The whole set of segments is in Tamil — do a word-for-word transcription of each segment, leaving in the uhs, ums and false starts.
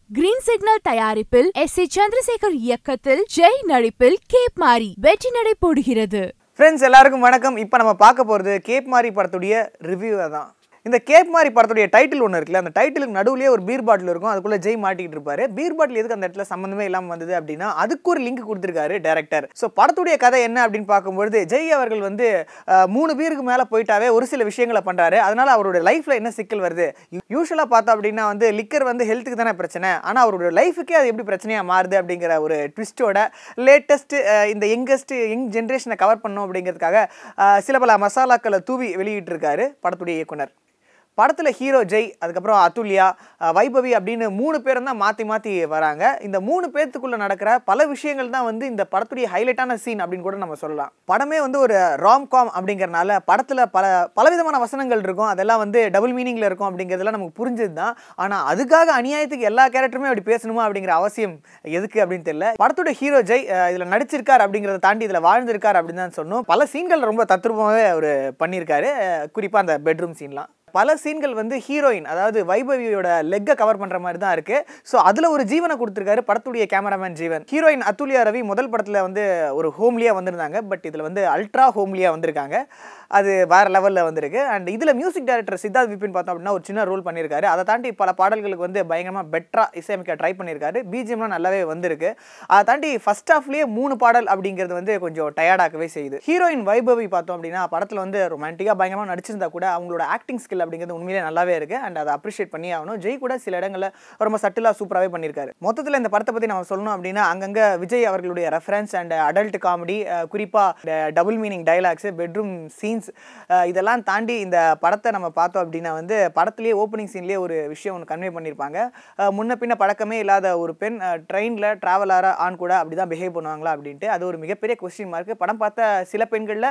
கிரீன் சிக்னல் தயாரிப்பில் எஸ் ஏ சந்திரசேகர் இயக்கத்தில் ஜெய் நடிப்பில் கேப் மாரி வெற்றி நடை போடுகிறது. ஃப்ரெண்ட்ஸ் எல்லாருக்கும் வணக்கம். இப்போ நம்ம பார்க்க போகிறது கேப் மாரி படத்துடைய ரிவ்யூ தான். இந்த கேப் மாரி படத்துடைய டைட்டில் ஒன்று இருக்குல்ல, அந்த டைட்டிலுக்கு நடுவுலேயே ஒரு பீர் பாட்டில் இருக்கும், அதுக்குள்ளே ஜெய் மாட்டிக்கிட்டு இருப்பாரு. பீர் பாட்டில் எதுக்கு அந்த இடத்துல சம்மந்தமே இல்லாமல் வந்தது அப்படின்னா அதுக்கு ஒரு லிங்க் கொடுத்துருக்காரு டேரக்டர். ஸோ படத்துடைய கதை என்ன அப்படின்னு பார்க்கும்பொழுது ஜெய் அவர்கள் வந்து மூணு பீருக்கு மேலே போயிட்டாவே ஒரு சில விஷயங்களை பண்ணுறாரு. அதனால் அவருடைய லைஃப்பில் என்ன சிக்கல் வருது. யூஸ்வலாக பார்த்தோம் அப்படின்னா வந்து லிக்கர் வந்து ஹெல்த்துக்கு தானே பிரச்சனை, ஆனால் அவருடைய லைஃபுக்கே அது எப்படி பிரச்சனையாக மாறுது அப்படிங்கிற ஒரு ட்விஸ்ட்டோட லேட்டஸ்ட்டு இந்த யங்கஸ்ட் யங் ஜென்ரேஷனை கவர் பண்ணோம் அப்படிங்கிறதுக்காக சில பல மசாலாக்களை தூவி வெளியிட்டிருக்காரு படத்துடைய இயக்குனர். படத்தில் ஹீரோ ஜெய், அதுக்கப்புறம் அதுல்யா, வைபவி அப்படின்னு மூணு பேரும் தான் மாற்றி மாற்றி வராங்க. இந்த மூணு பேர்த்துக்குள்ளே நடக்கிற பல விஷயங்கள் தான் வந்து இந்த படத்துடைய ஹைலைட்டான சீன் அப்படின்னு கூட நம்ம சொல்லலாம். படமே வந்து ஒரு ராம்காம் அப்படிங்கிறனால படத்தில் பல பலவிதமான வசனங்கள் இருக்கும், அதெல்லாம் வந்து டபுள் மீனிங்கில் இருக்கும் அப்படிங்கிறதுலாம் நமக்கு புரிஞ்சது தான். ஆனால் அதுக்காக அநியாயத்துக்கு எல்லா கேரக்டருமே அப்படி பேசணுமா அப்படிங்கிற அவசியம் எதுக்கு அப்படின்னு தெரியல. படத்துடைய ஹீரோ ஜெய் இதில் நடிச்சிருக்கார் அப்படிங்கிறத தாண்டி இதில் வாழ்ந்திருக்கார் அப்படின்னு தான் சொன்னோம். பல சீன்கள் ரொம்ப தத்ரூபமாகவே அவர் பண்ணியிருக்காரு, குறிப்பாக அந்த பெட்ரூம் சீன்லாம். பல சீன்கள் வந்து ஹீரோயின் அதாவது வைபவியோட லெக்கை கவர் பண்ணுற மாதிரி தான் இருக்குது. ஸோ அதில் ஒரு ஜீவனை கொடுத்துருக்காரு படத்துடைய கேமராமேன் ஜீவன். ஹீரோயின் அதுல்யா ரவி முதல் படத்தில் வந்து ஒரு ஹோம்லியாக வந்திருந்தாங்க, பட் இதில் வந்து அல்ட்ரா ஹோம்லியாக வந்திருக்காங்க, அது வேறு லெவலில் வந்திருக்கு. அண்ட் இதில் மியூசிக் டைரக்டர் சித்தார்த் விபின் பார்த்தோம் அப்படின்னா ஒரு சின்ன ரோல் பண்ணியிருக்காரு. அதை தாண்டி பல பாடல்களுக்கு வந்து பயங்கரமாக பெட்டராக இசையமைக்க ட்ரை பண்ணியிருக்காரு. பிஜிஎம்லாம் நல்லாவே வந்திருக்கு. அதை தாண்டி ஃபர்ஸ்ட் ஹாஃப்லேயே மூணு பாடல் அப்படிங்கிறது வந்து கொஞ்சம் டயர்டாகவே செய்யுது. ஹீரோயின் வைபவி பார்த்தோம் அப்படின்னா படத்தில் வந்து ரொமான்டிக்காக பயங்கரமாக நடிச்சிருந்தா கூட அவங்களோட ஆக்டிங் ஸ்கில் அப்படிங்கிறது உண்மையிலே நல்லாவே இருக்குது. அண்ட் அதை அப்ரிஷியேட் பண்ணி ஆகணும். ஜெய் கூட சில இடங்களில் ரொம்ப சட்டிலாக சூப்பராகவே பண்ணியிருக்காரு. மொத்தத்தில் இந்த படத்தை பற்றி நம்ம சொல்லணும் அப்படின்னா அங்கங்கே விஜய் அவர்களுடைய ரெஃபரன்ஸ் அண்ட் அடல்ட் காமெடி, குறிப்பாக double meaning dialogues, bedroom scenes, இதெல்லாம் தாண்டி இந்த படத்தை நம்ம பார்த்தோம் அப்படின்னா வந்து படத்துலேயே ஓப்பனிங் சீன்லேயே ஒரு விஷயம் ஒன்று கன்வே பண்ணியிருப்பாங்க. முன்ன பின்ன பழக்கமே இல்லாத ஒரு பெண் ட்ரெயினில் ட்ராவலாக ஆண் கூட அப்படி தான் பிஹேவ் பண்ணுவாங்களா அப்படின்ட்டு அது ஒரு மிகப்பெரிய கொஸ்டின் மார்க்கு. படம் பார்த்த சில பெண்களில்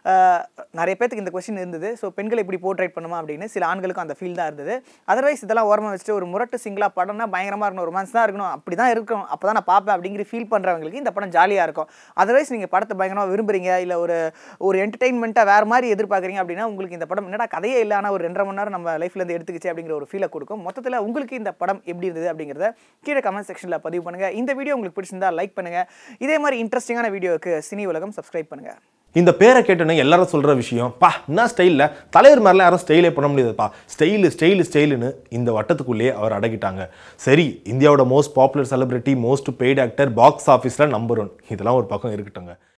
நிறைய பேருக்கு இந்த கொஸ்டின் இருந்தது. ஸோ பெண்களை இப்படி போர்ட்ரேட் பண்ணுமா அப்படின்னு சில ஆண்களுக்கும் அந்த ஃபீல் தான் இருந்தது. அதர்வைஸ் இதெல்லாம் ஓரமாக வச்சுட்டு ஒரு முரட்டு சிங்கிளாக படம்னா பயங்கரமாக இருக்கணும், ரொமான்ஸ் தான் இருக்கணும், அப்படி தான் இருக்கணும், அப்போ தான் நான் பார்ப்பேன் அப்படிங்கிற ஃபீல் பண்ணுறவங்களுக்கு இந்த படம் ஜாலியாக இருக்கும். அதர்வைஸ் நீங்கள் படத்தை பயங்கரமாக விரும்புகிறீங்க, இல்லை ஒரு ஒரு என்டர்டெயின்மெண்ட்டாக வேறு மாதிரி எதிர்பார்க்குறீங்க அப்படின்னா உங்களுக்கு இந்த படம் என்னடா கதையே இல்லை, ஆனால் ஒரு ரெண்டரை மணி நேரம் நம்ம லைஃப்லேருந்து எடுத்துக்கிச்சு அப்படிங்கிற ஒரு ஃபீலை கொடுக்கும். மொத்தத்தில் உங்களுக்கு இந்த படம் எப்படி இருந்தது அப்படிங்கிறத கீழே கமெண்ட் செக்ஷனில் பதிவு பண்ணுங்கள். இந்த வீடியோ உங்களுக்கு பிடிச்சிருந்தா லைக் பண்ணுங்கள். இதே மாதிரி இன்ட்ரெஸ்டிங்கான வீடியோவுக்கு சினி உலகம் சப்ஸ்கிரைப் பண்ணுங்கள். இந்த பேரை கேட்டோன்னே எல்லாரும் சொல்கிற விஷயம், பா என்ன ஸ்டைலில் தலைவர் மாதிரிலாம் யாரும் ஸ்டைலே பண்ண முடியாதுப்பா, ஸ்டைலு ஸ்டைலு ஸ்டைலுன்னு இந்த வட்டத்துக்குள்ளேயே அவர் அடக்கிட்டாங்க. சரி, இந்தியாவோட most popular celebrity, most paid actor, box ஆஃபீஸில் நம்பர் ஒன், இதெல்லாம் ஒரு பக்கம் இருக்கட்டுங்க.